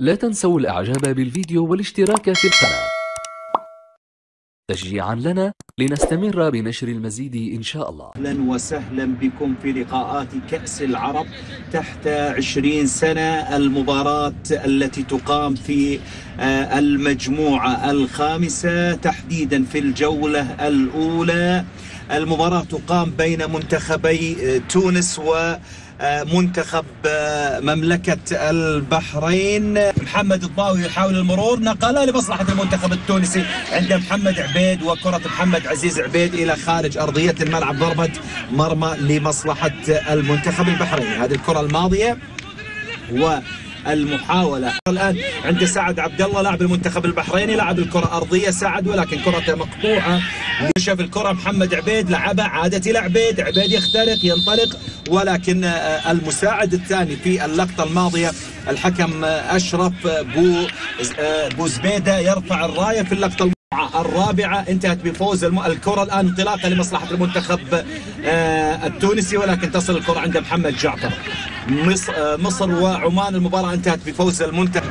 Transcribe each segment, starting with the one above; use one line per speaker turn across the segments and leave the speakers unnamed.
لا تنسوا الإعجاب بالفيديو والاشتراك في القناة تشجيعا لنا لنستمر بنشر المزيد إن شاء الله.
أهلا وسهلا بكم في لقاءات كأس العرب تحت 20 سنة، المباراة التي تقام في المجموعة الخامسة تحديدا في الجولة الأولى. المباراة تقام بين منتخبي تونس ومنتخب مملكة البحرين. محمد الضاوي يحاول المرور، نقله لمصلحة المنتخب التونسي عند محمد عبيد، وكرة محمد عزيز عبيد إلى خارج أرضية الملعب، ضربة مرمى لمصلحة المنتخب البحريني. هذه الكرة الماضية والمحاولة الآن عند سعد عبد الله لاعب المنتخب البحريني، لعب الكرة أرضية سعد ولكن كرة مقطوعة. شاف الكرة محمد عبيد لعبها، عادت إلى عبيد، عبيد يخترق ينطلق، ولكن المساعد الثاني في اللقطة الماضية الحكم أشرف بوزبيدة يرفع الراية في اللقطة الرابعة. انتهت بفوز الكرة الآن انطلاقة لمصلحة المنتخب التونسي، ولكن تصل الكرة عند محمد جعفر. مصر وعمان، المباراة انتهت بفوز المنتخب.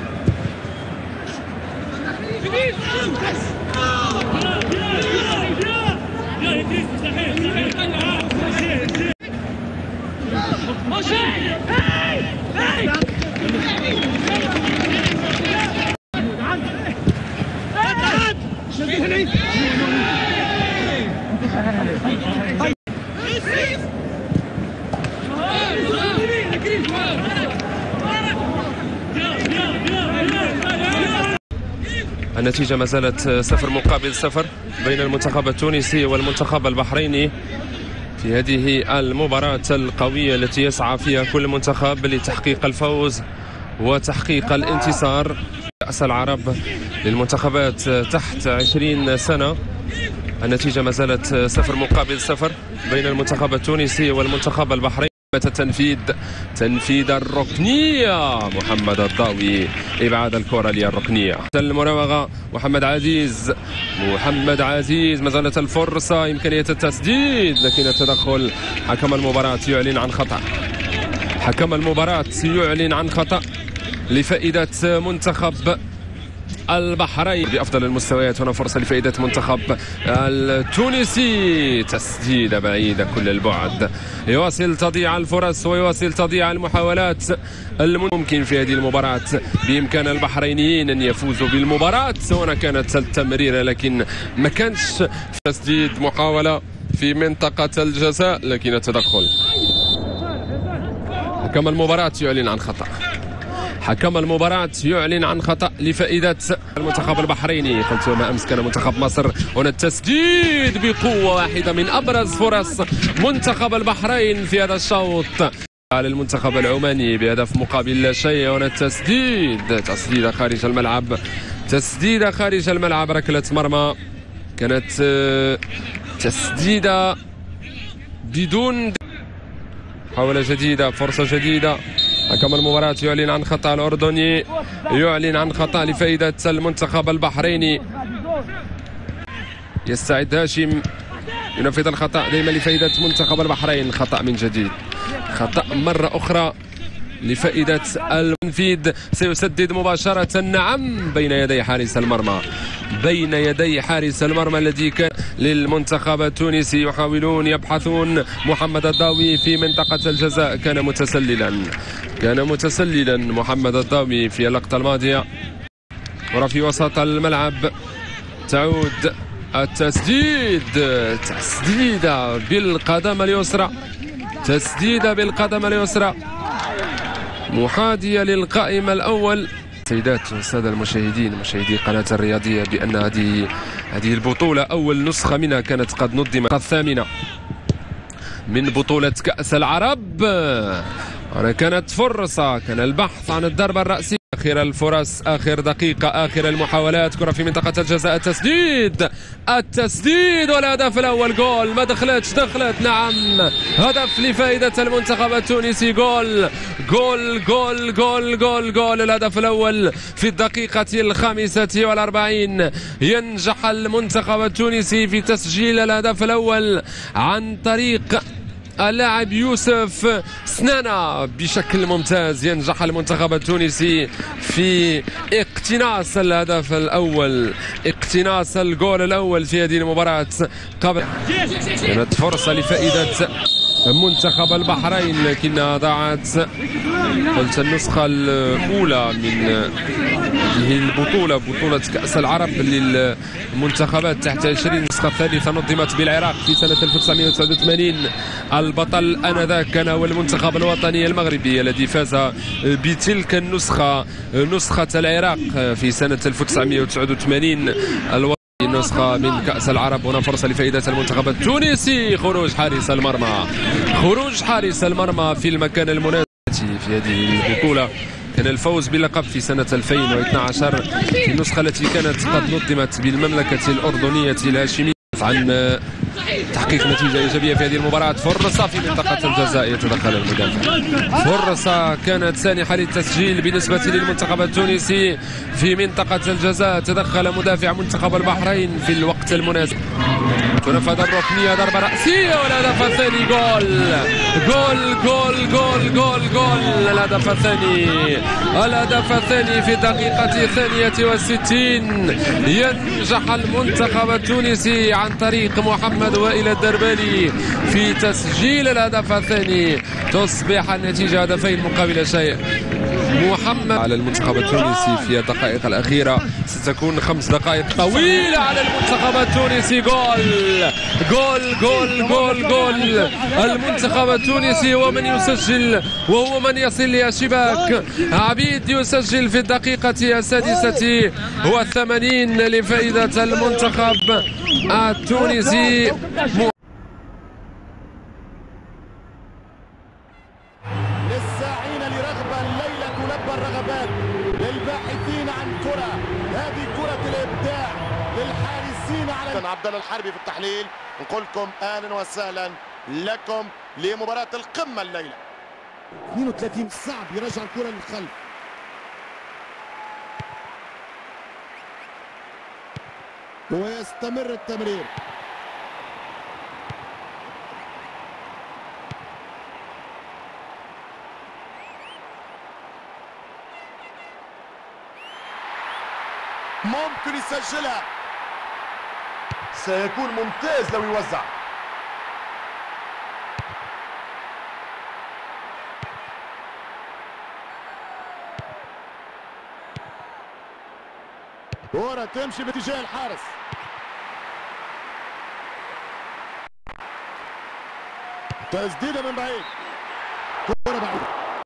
النتيجة ما زالت 0-0 بين المنتخب التونسي والمنتخب البحريني في هذه المباراة القوية التي يسعى فيها كل منتخب لتحقيق الفوز وتحقيق الانتصار. كأس العرب للمنتخبات تحت 20 سنة، النتيجة ما زالت 0-0 بين المنتخب التونسي والمنتخب البحريني. تنفيذ الركنية، محمد الضاوي إبعاد الكرة للركنية. المراوغة محمد عزيز ما زالت الفرصة، إمكانية التسديد لكن التدخل. حكم المباراة يعلن عن خطأ لفائدة منتخب البحرين بأفضل المستويات. هنا فرصة لفائدة منتخب التونسي، تسديدة بعيدة كل البعد. يواصل تضيع الفرص ويواصل تضيع المحاولات الممكن في هذه المباراة. بإمكان البحرينيين أن يفوزوا بالمباراة. هنا كانت التمريرة لكن ما كانش تسديد، محاولة في منطقة الجزاء لكن التدخل. حكم المباراة يعلن عن خطأ لفائدة المنتخب البحريني. قلت ما أمس كان منتخب مصر. هنا التسديد بقوة، واحدة من أبرز فرص منتخب البحرين في هذا الشوط على المنتخب العماني بهدف مقابل لا شيء. هنا تسديدة خارج الملعب، ركلة مرمى. كانت تسديدة بدون محاولة جديدة، فرصة جديدة. حكم المباراة يعلن عن خطأ الأردني، يعلن عن خطأ لفائدة المنتخب البحريني. يستعد هاشم ينفذ الخطأ دائما لفائدة منتخب البحرين. خطأ من جديد، خطأ مرة أخرى لفائدة المنفيذ. سيسدد مباشرة، نعم، بين يدي حارس المرمى الذي كان للمنتخب التونسي. يحاولون يبحثون. محمد الضاوي في منطقة الجزاء كان متسللا محمد الضاوي في اللقطة الماضية. ورا في وسط الملعب تعود تسديدة بالقدم اليسرى، محاذية للقائم الأول. سيدات السادة المشاهدين، مشاهدي قناة الرياضية، بأن هذه البطولة أول نسخة منها كانت قد نظمت، الثامنة من بطولة كأس العرب. هنا كانت فرصة، كان البحث عن الضربة الرأسية. آخر الفرص، آخر دقيقة، آخر المحاولات. كرة في منطقة الجزاء، التسديد والهدف الأول. جول ما دخلت، نعم، هدف لفائدة المنتخب التونسي. جول الهدف الأول في الدقيقة 45. ينجح المنتخب التونسي في تسجيل الهدف الأول عن طريق اللاعب يوسف سنانة بشكل ممتاز. ينجح المنتخب التونسي في اقتناص الهدف الأول، اقتناص الجول الأول في هذه المباراة. كانت فرصة لفائدة منتخب البحرين لكنها ضاعت. قلت النسخة الأولى من هذه البطولة، بطولة كأس العرب للمنتخبات تحت 20. النسخة الثالثة نظمت بالعراق في سنة 1989. البطل آنذاك كان هو المنتخب الوطني المغربي الذي فاز بتلك النسخة، نسخة العراق في سنة 1989. نسخة من كأس العرب. هنا فرصة لفائدة المنتخب التونسي. خروج حارس المرمى، خروج حارس المرمى في المكان المناسب في هذه البطولة. كان الفوز باللقب في سنة 2012 في النسخة التي كانت قد نظمت بالمملكة الأردنية الهاشمية عن تحقيق نتيجة إيجابية في هذه المباراة. فرصة في منطقة الجزاء، يتدخل المدافع. فرصة كانت سانحة للتسجيل بالنسبة للمنتخب التونسي في منطقة الجزاء. تدخل مدافع منتخب البحرين في الوقت المناسب. تنفذ الركنية، ضربة رأسية والهدف الثاني. جول جول جول جول جول جول. الهدف الثاني، الهدف الثاني في الدقيقة 62. ينجح المنتخب التونسي عن طريق محمد وائل الدربالي في تسجيل الهدف الثاني. تصبح النتيجة هدفين مقابل شيء. محمد على المنتخب التونسي في الدقائق الأخيرة، ستكون 5 دقائق طويلة على المنتخب التونسي. جول جول جول جول جول. المنتخب التونسي هو من يسجل وهو من يصل للشباك. عبيد يسجل في الدقيقة 86 لفائدة المنتخب التونسي.
للساعين لرغبة الليلة تلبى الرغبات، للباحثين عن كرة، هذه كرة الإبداع للحارسين على عبد الله الحربي في التحليل. نقول لكم أهلا وسهلا لكم لمباراة القمة الليلة. 32 صعب يرجع الكرة للخلف. ويستمر التمرير. ممكن يسجلها، سيكون ممتاز لو يوزع. كرة تمشي باتجاه الحارس. تسديدة من بعيد، كرة بعيد.